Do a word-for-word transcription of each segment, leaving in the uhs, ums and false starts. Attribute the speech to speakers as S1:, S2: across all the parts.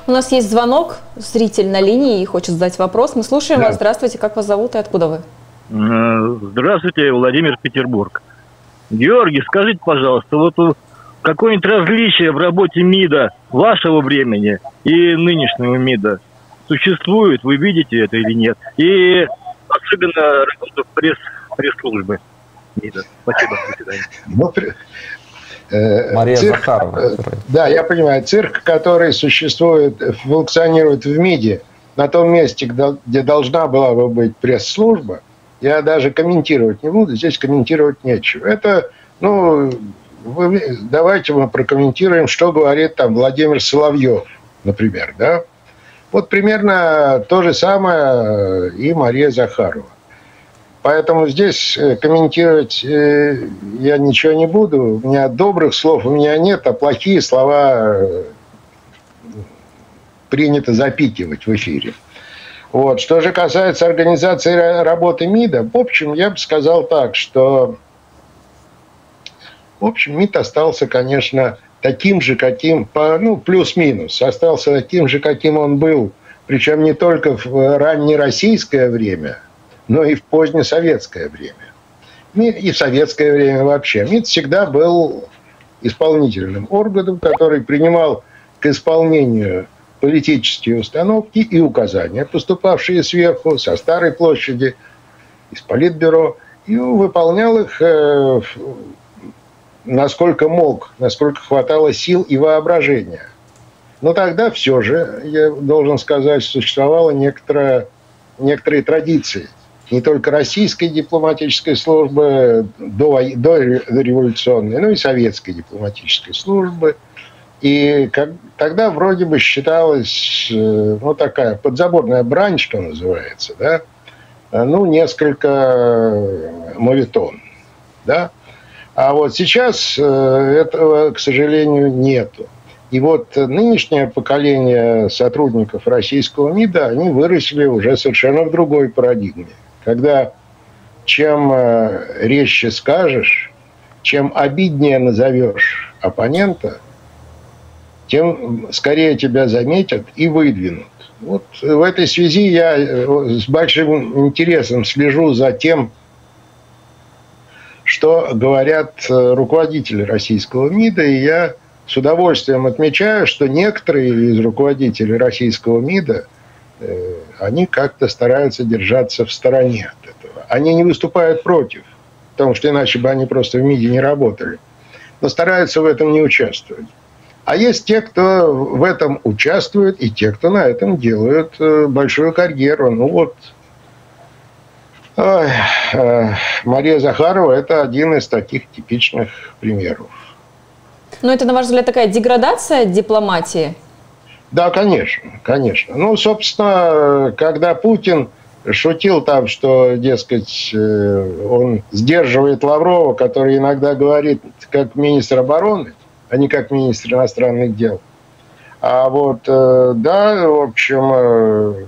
S1: У нас есть звонок, зритель на линии и хочет задать вопрос. Мы слушаем
S2: Да.
S1: вас. Здравствуйте, как вас зовут и откуда вы?
S3: Здравствуйте, Владимир, Петербург. Георгий, скажите, пожалуйста, вот какое-нибудь различие в работе МИДа вашего времени и нынешнего МИДа существует? Вы видите это или нет? И особенно работа пресс, пресс-службы МИДа. Спасибо. До свидания.
S2: Ну, э,
S4: Мария
S2: цирк,
S4: Захарова.
S2: э, да, я понимаю. Цирк, который существует, функционирует в МИДе, на том месте, где, где должна была бы быть пресс-служба, я даже комментировать не буду, здесь комментировать нечего. Это, ну, вы, давайте мы прокомментируем, что говорит там Владимир Соловьев, например, да? Вот примерно то же самое и Мария Захарова. Поэтому здесь комментировать я ничего не буду. У меня добрых слов у меня нет, а плохие слова принято запикивать в эфире. Вот. Что же касается организации работы МИДа, в общем, я бы сказал так, что в общем, МИД остался, конечно, таким же, каким, ну, плюс-минус, остался таким же, каким он был, причем не только в раннероссийское время, но и в позднесоветское время. И в советское время вообще. МИД всегда был исполнительным органом, который принимал к исполнению политические установки и указания, поступавшие сверху, со Старой площади, из Политбюро, и выполнял их э, насколько мог, насколько хватало сил и воображения. Но тогда все же, я должен сказать, существовала некоторая, некоторые традиции. Не только российской дипломатической службы до, до революционной, но и советской дипломатической службы. И как, тогда вроде бы считалась, ну, такая подзаборная брань, что называется, да, ну, несколько моветон, да. А вот сейчас этого, к сожалению, нету. И вот нынешнее поколение сотрудников российского МИДа, они выросли уже совершенно в другой парадигме. Когда чем резче скажешь, чем обиднее назовешь оппонента, тем скорее тебя заметят и выдвинут. Вот в этой связи я с большим интересом слежу за тем, что говорят руководители российского МИДа, и я с удовольствием отмечаю, что некоторые из руководителей российского МИДа, э, они как-то стараются держаться в стороне от этого. Они не выступают против, потому что иначе бы они просто в МИДе не работали, но стараются в этом не участвовать. А есть те, кто в этом участвует, и те, кто на этом делают большую карьеру. Ну вот, ой, э, Мария Захарова – это один из таких типичных примеров.
S1: Но это, на ваш взгляд, такая деградация дипломатии?
S2: Да, конечно, конечно. Ну, собственно, когда Путин шутил там, что, дескать, он сдерживает Лаврова, который иногда говорит как министр обороны, а не как министр иностранных дел. А вот, да, в общем,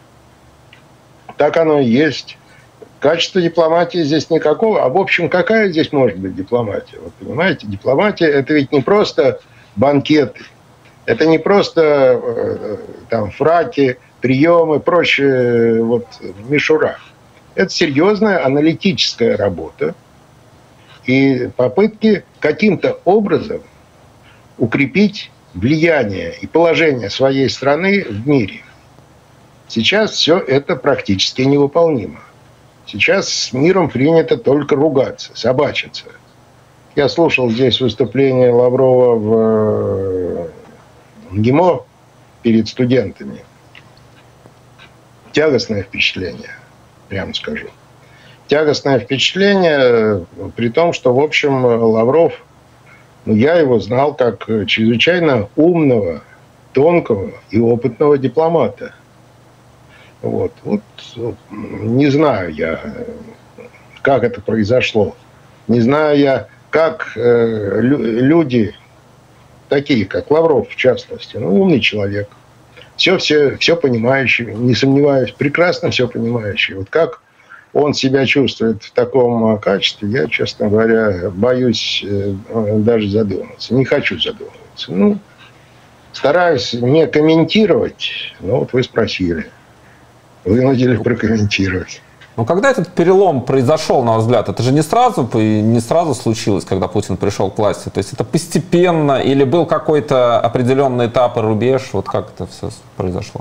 S2: так оно и есть. Качества дипломатии здесь никакого. А в общем, какая здесь может быть дипломатия? Вы понимаете, дипломатия – это ведь не просто банкеты. Это не просто там фраки, приемы, прочее вот, в мишурах. Это серьезная аналитическая работа и попытки каким-то образом укрепить влияние и положение своей страны в мире. Сейчас все это практически невыполнимо. Сейчас с миром принято только ругаться, собачиться. Я слушал здесь выступление Лаврова в МГИМО перед студентами. Тягостное впечатление, прямо скажу. Тягостное впечатление, при том, что, в общем, Лавров, ну, я его знал как чрезвычайно умного, тонкого и опытного дипломата. Вот, вот, вот, не знаю я, как это произошло. Не знаю я, как э, люди, такие как Лавров, в частности, ну, умный человек, все, все, все понимающий, не сомневаюсь, прекрасно все понимающий. Вот как он себя чувствует в таком качестве, я, честно говоря, боюсь э, даже задуматься. Не хочу задумываться. Ну, стараюсь не комментировать, но вот вы спросили. Вынудили прокомментировать.
S4: Ну, когда этот перелом произошел, на ваш взгляд, это же не сразу, не сразу случилось, когда Путин пришел к власти? То есть это постепенно или был какой-то определенный этап и рубеж? Вот как это все произошло?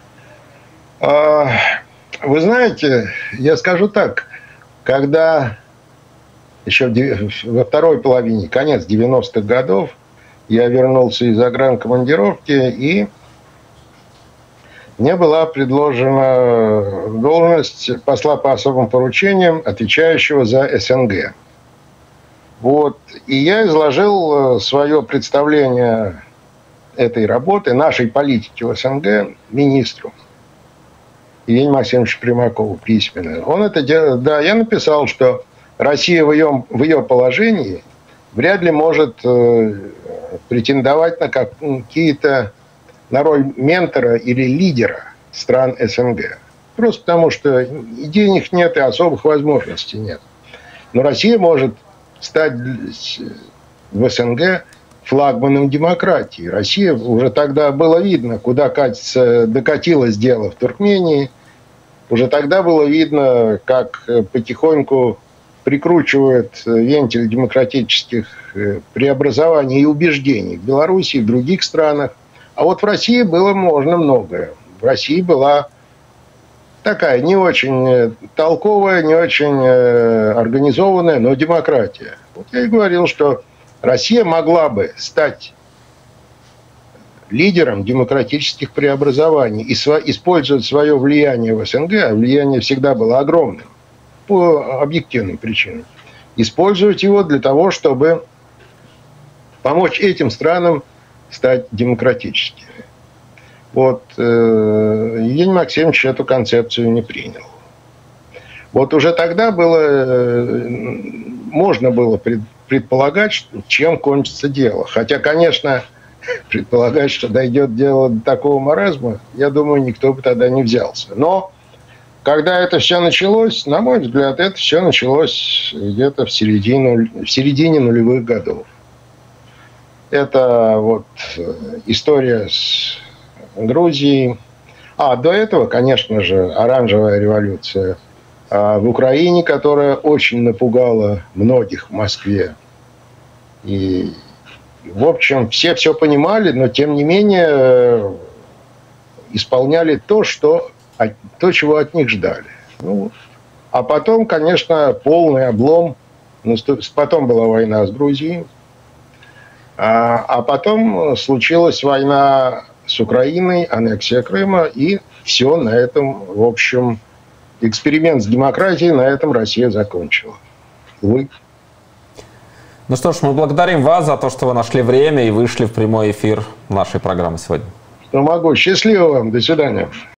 S2: Вы знаете, я скажу так, когда еще во второй половине, конец девяностых годов, я вернулся из загранкомандировки, и мне была предложена должность посла по особым поручениям, отвечающего за СНГ. Вот. И я изложил свое представление этой работы, нашей политики в СНГ министру Евгению Максимовичу Примакову письменно. Он это делал, да, я написал, что Россия в ее, в ее положении вряд ли может э, претендовать на какие-то на роль ментора или лидера стран СНГ. Просто потому, что и денег нет, и особых возможностей нет. Но Россия может стать в СНГ флагманом демократии. Россия, уже тогда было видно, куда катится, докатилось дело в Туркмении. Уже тогда было видно, как потихоньку прикручивают вентиль демократических преобразований и убеждений в Беларуси и в других странах. А вот в России было можно многое. В России была такая не очень толковая, не очень организованная, но демократия. Вот я и говорил, что Россия могла бы стать лидером демократических преобразований и использовать свое влияние в СНГ, а влияние всегда было огромным, по объективным причинам, использовать его для того, чтобы помочь этим странам стать демократическими. Вот э, Евгений Максимович эту концепцию не принял. Вот уже тогда было, э, можно было пред, предполагать, что, чем кончится дело. Хотя, конечно, предполагать, что дойдет дело до такого маразма, я думаю, никто бы тогда не взялся. Но когда это все началось, на мой взгляд, это все началось где-то в середине, в середине нулевых годов. Это вот история с Грузией. А до этого, конечно же, оранжевая революция в Украине, которая очень напугала многих в Москве. И, в общем, все все понимали, но, тем не менее, исполняли то, что, то чего от них ждали. Ну, а потом, конечно, полный облом. Потом была война с Грузией. А, а потом случилась война с Украиной, аннексия Крыма, и все на этом, в общем, эксперимент с демократией на этом Россия закончила. Вы?
S4: Ну что ж, мы благодарим вас за то, что вы нашли время и вышли в прямой эфир нашей программы сегодня.
S2: Ну, могу. Счастливо вам. До свидания.